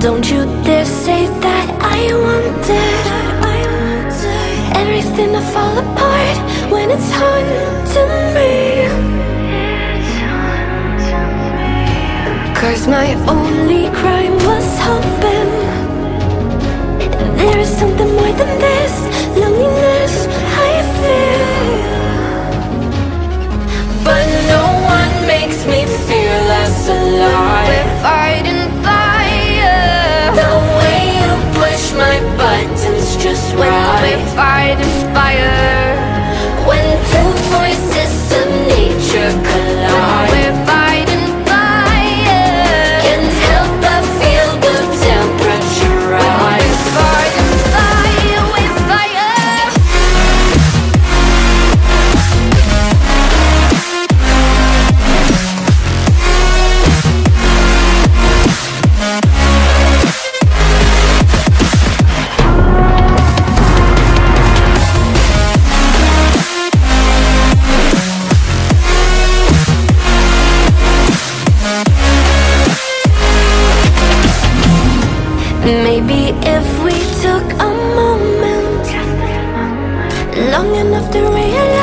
Don't you dare say that I wanted everything to fall apart when it's haunting me. 'Cause my only crime was hoping there is something more than this loneliness I feel. But no one makes me feel less alive. We're fighting fire. The way you push my buttons just right. We're fighting fire. When two voices of nature collide. We're fighting fire. Can't help but feel the temperature rise. We're fighting fire. We're fire. Maybe if we took a moment long enough to realize